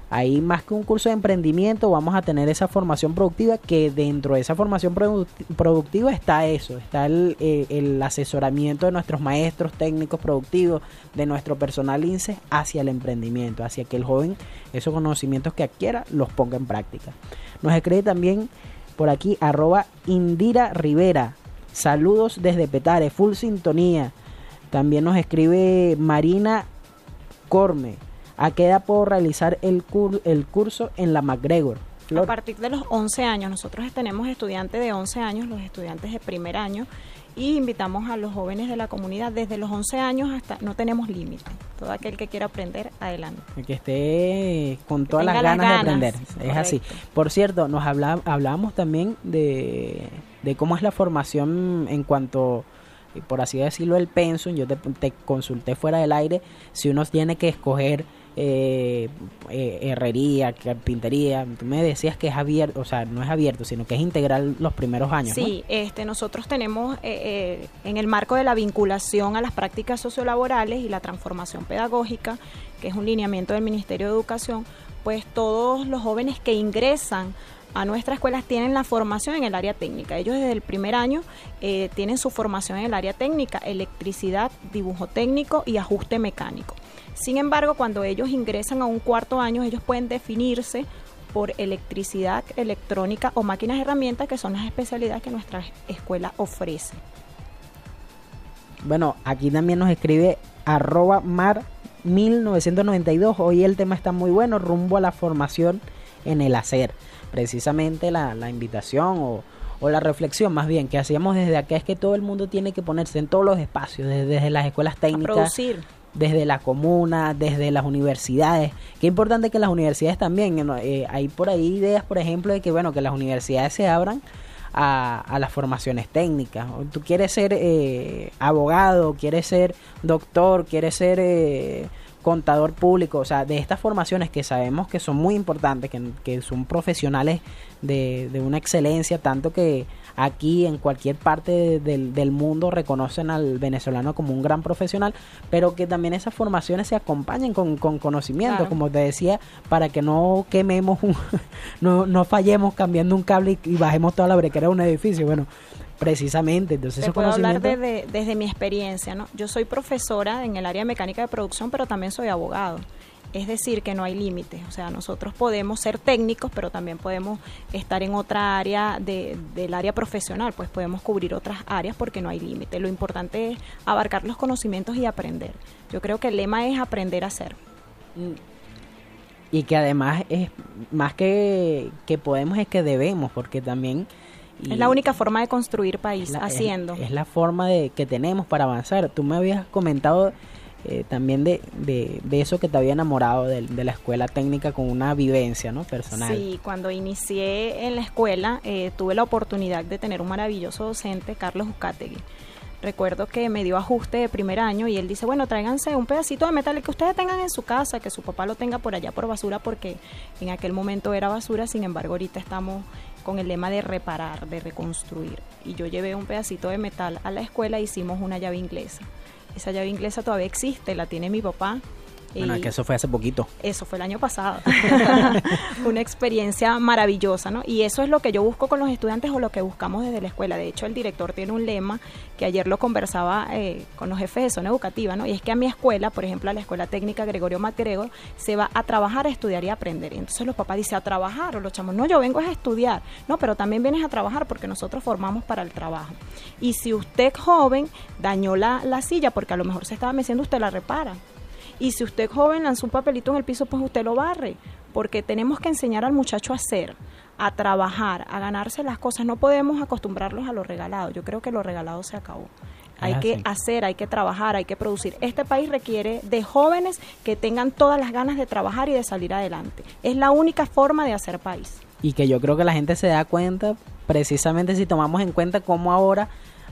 Ahí más que un curso de emprendimiento vamos a tener esa formación productiva, que dentro de esa formación produ- productiva está eso, está el, eh, el asesoramiento de nuestros maestros técnicos productivos, de nuestro personal INSEE hacia el emprendimiento, hacia que el joven esos conocimientos que adquiera los ponga en práctica. Nos escribe también por aquí arroba Indira Rivera, saludos desde Petare, full sintonía. También nos escribe Marina Corme, ¿a qué edad puedo realizar el, cur- el curso en la MacGregor? Flor. A partir de los once años, nosotros tenemos estudiantes de once años, los estudiantes de primer año, y invitamos a los jóvenes de la comunidad desde los once años hasta, no tenemos límite, todo aquel que quiera aprender, adelante. El que esté con todas Tenga las ganas, las de ganas, aprender, correcto. es así. Por cierto, nos habla, hablábamos también de, de cómo es la formación en cuanto, por así decirlo, el pensum. Yo te, te consulté fuera del aire si uno tiene que escoger Eh, eh, herrería, carpintería. Tú me decías que es abierto, o sea, no es abierto, sino que es integral los primeros años, Sí, ¿no? este, nosotros tenemos eh, eh, en el marco de la vinculación a las prácticas sociolaborales y la transformación pedagógica, que es un lineamiento del Ministerio de Educación, pues todos los jóvenes que ingresan a nuestras escuelas tienen la formación en el área técnica. Ellos desde el primer año eh, tienen su formación en el área técnica, electricidad, dibujo técnico y ajuste mecánico. Sin embargo, cuando ellos ingresan a un cuarto año, ellos pueden definirse por electricidad, electrónica o máquinas herramientas, que son las especialidades que nuestra escuela ofrece. Bueno, aquí también nos escribe arroba mar mil novecientos noventa y dos. Hoy el tema está muy bueno, rumbo a la formación en el hacer. Precisamente la, la invitación o, o la reflexión más bien que hacíamos desde acá es que todo el mundo tiene que ponerse en todos los espacios, desde, desde las escuelas técnicas, A producir. desde la comuna, desde las universidades. Qué importante que las universidades también, ¿no? eh, hay por ahí ideas, por ejemplo, de que bueno, que las universidades se abran a, a las formaciones técnicas. Tú quieres ser eh, abogado, quieres ser doctor, quieres ser eh, contador público, o sea, de estas formaciones que sabemos que son muy importantes, que, que son profesionales de, de una excelencia, tanto que aquí en cualquier parte de, de, del mundo reconocen al venezolano como un gran profesional, pero que también esas formaciones se acompañen con, con conocimiento, Claro. como te decía, para que no quememos, un, no, no fallemos cambiando un cable y, y bajemos toda la brequera de un edificio. Bueno, precisamente, entonces Te esos puedo hablar conocimientos... de- de- desde mi experiencia, ¿no? Yo soy profesora en el área de mecánica de producción, pero también soy abogado. Es decir, que no hay límites. O sea, nosotros podemos ser técnicos, pero también podemos estar en otra área de, del área profesional, pues podemos cubrir otras áreas porque no hay límite. Lo importante es abarcar los conocimientos y aprender. Yo creo que el lema es aprender a hacer. Y que además es más que, que podemos, es que debemos, porque también... y Es la única forma de construir país, es la- es- haciendo. Es, la forma de que tenemos para avanzar. Tú me habías comentado eh, también de, de, de eso que te había enamorado de, de la escuela técnica con una vivencia, ¿no? Personal. Sí, cuando inicié en la escuela eh, tuve la oportunidad de tener un maravilloso docente, Carlos Uzcategui. Recuerdo que me dio ajuste de primer año y él dice, bueno, tráiganse un pedacito de metal que ustedes tengan en su casa, que su papá lo tenga por allá por basura, porque en aquel momento era basura. Sin embargo, ahorita estamos con el lema de reparar, de reconstruir. Y yo llevé un pedacito de metal a la escuela e hicimos una llave inglesa. Esa llave inglesa todavía existe, la tiene mi papá. Bueno, es que eso fue hace poquito. Eso fue el año pasado. Una experiencia maravillosa, ¿no? Y eso es lo que yo busco con los estudiantes o lo que buscamos desde la escuela. De hecho, el director tiene un lema que ayer lo conversaba eh, con los jefes de zona educativa, ¿no? Y es que a mi escuela, por ejemplo, a la Escuela Técnica Gregorio MacGregor, se va a trabajar, a estudiar y a aprender. Y entonces los papás dicen, ¿a trabajar? O los chamos, no, yo vengo a estudiar. No, pero también vienes a trabajar porque nosotros formamos para el trabajo. Y si usted joven dañó la, la silla porque a lo mejor se estaba meciendo, usted la repara. Y si usted joven lanzó un papelito en el piso, pues usted lo barre, porque tenemos que enseñar al muchacho a hacer, a trabajar, a ganarse las cosas. No podemos acostumbrarlos a lo regalado. Yo creo que lo regalado se acabó. Hay Ah, que sí. hacer, hay que trabajar, hay que producir. Este país requiere de jóvenes que tengan todas las ganas de trabajar y de salir adelante. Es la única forma de hacer país. Y que yo creo que la gente se da cuenta, precisamente si tomamos en cuenta cómo ahora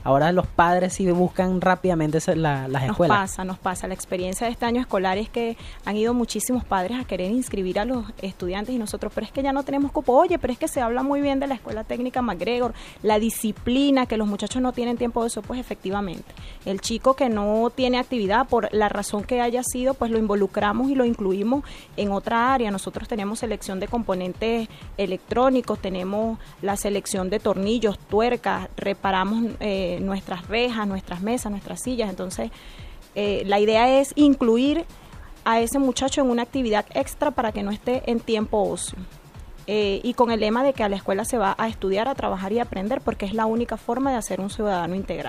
ahora los padres sí buscan rápidamente la, las escuelas. Nos pasa, nos pasa. La experiencia de este año escolar es que han ido muchísimos padres a querer inscribir a los estudiantes y nosotros, pero es que ya no tenemos cupo. Oye, pero es que se habla muy bien de la Escuela Técnica MacGregor, la disciplina, que los muchachos no tienen tiempo de eso, pues efectivamente. El chico que no tiene actividad, por la razón que haya sido, pues lo involucramos y lo incluimos en otra área. Nosotros tenemos selección de componentes electrónicos, tenemos la selección de tornillos, tuercas, reparamos eh, nuestras rejas, nuestras mesas, nuestras sillas. Entonces, eh, la idea es incluir a ese muchacho en una actividad extra para que no esté en tiempo ocio. Eh, y con el lema de que a la escuela se va a estudiar, a trabajar y a aprender, porque es la única forma de hacer un ciudadano integral.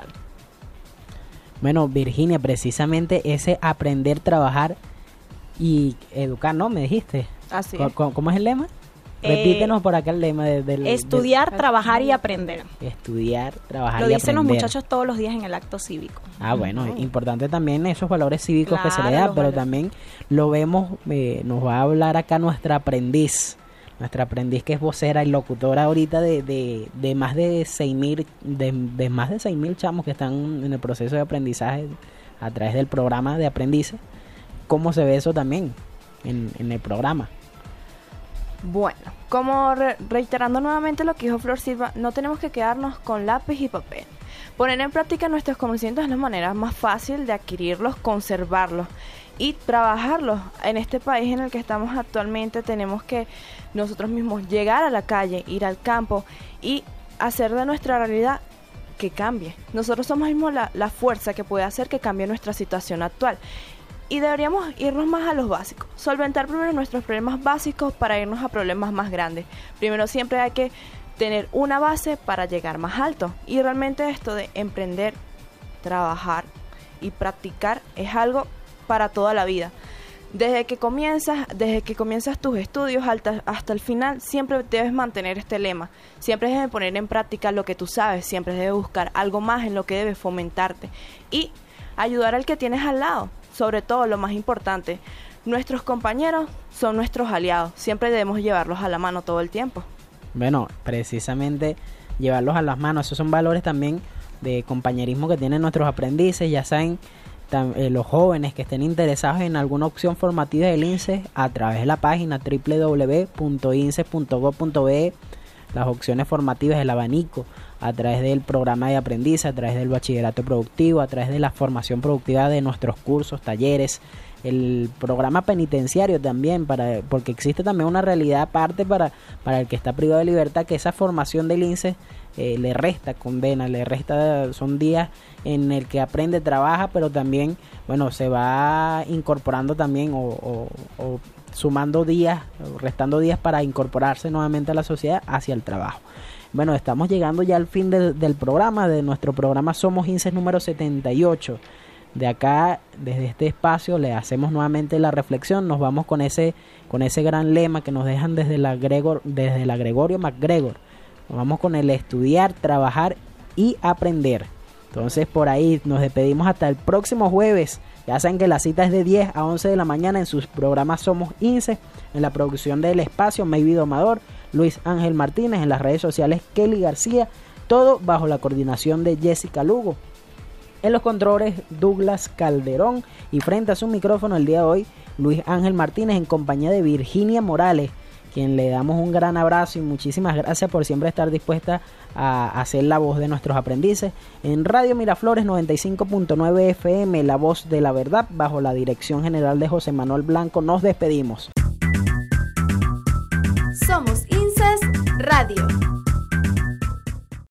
Bueno, Virginia, precisamente ese aprender, trabajar y educar, ¿no? Me dijiste. Así es. ¿Cómo, cómo es el lema? Repítenos por acá el lema de, del... Estudiar, del, trabajar y aprender. Estudiar, trabajar Lo y aprender. Lo dicen los muchachos todos los días en el acto cívico. Ah, bueno, uh-huh. Importante también esos valores cívicos, claro, que se le da, pero valores. También lo vemos, eh, nos va a hablar acá nuestra aprendiz, nuestra aprendiz que es vocera y locutora ahorita de, de, de más de seis mil, de, de más de seis mil chamos que están en el proceso de aprendizaje a través del programa de aprendices. ¿Cómo se ve eso también en, en el programa? Bueno, como re- reiterando nuevamente lo que dijo Flor Silva, no tenemos que quedarnos con lápiz y papel. Poner en práctica nuestros conocimientos es la manera más fácil de adquirirlos, conservarlos y trabajarlos. En este país en el que estamos actualmente tenemos que nosotros mismos llegar a la calle, ir al campo y hacer de nuestra realidad que cambie. Nosotros somos mismos la, la fuerza que puede hacer que cambie nuestra situación actual. Y deberíamos irnos más a los básicos, solventar primero nuestros problemas básicos para irnos a problemas más grandes. Primero siempre hay que tener una base para llegar más alto. Y realmente esto de emprender, trabajar y practicar es algo para toda la vida. Desde que comienzas, desde que comienzas tus estudios hasta, hasta el final, siempre debes mantener este lema. Siempre debes poner en práctica lo que tú sabes, siempre debes buscar algo más en lo que debes fomentarte y ayudar al que tienes al lado. Sobre todo, lo más importante, nuestros compañeros son nuestros aliados. Siempre debemos llevarlos a la mano todo el tiempo. Bueno, precisamente llevarlos a las manos. Esos son valores también de compañerismo que tienen nuestros aprendices. Ya saben, tam, eh, los jóvenes que estén interesados en alguna opción formativa del INSEE a través de la página doble u doble u doble u punto inse punto gob punto be, las opciones formativas del abanico, a través del programa de aprendiz, a través del bachillerato productivo, a través de la formación productiva de nuestros cursos, talleres, el programa penitenciario también, para porque existe también una realidad aparte para, para el que está privado de libertad, que esa formación del INSEE eh, le resta condena, le resta, son días en el que aprende, trabaja, pero también, bueno, se va incorporando también o, o, o sumando días, restando días para incorporarse nuevamente a la sociedad hacia el trabajo. Bueno, estamos llegando ya al fin del, del programa, de nuestro programa Somos INSES número setenta y ocho. De acá, desde este espacio, le hacemos nuevamente la reflexión. Nos vamos con ese con ese gran lema que nos dejan desde la, Gregor, desde la Gregorio MacGregor. Nos vamos con el estudiar, trabajar y aprender. Entonces, por ahí nos despedimos hasta el próximo jueves. Ya saben que la cita es de diez a once de la mañana en sus programas Somos INSES, en la producción del espacio Maybe Domador, Luis Ángel Martínez, en las redes sociales Kelly García, todo bajo la coordinación de Jessica Lugo. En los controles Douglas Calderón y frente a su micrófono el día de hoy Luis Ángel Martínez en compañía de Virginia Morales, quien le damos un gran abrazo y muchísimas gracias por siempre estar dispuesta a hacer la voz de nuestros aprendices. En Radio Miraflores noventa y cinco punto nueve F M, la voz de la verdad, bajo la dirección general de José Manuel Blanco, nos despedimos.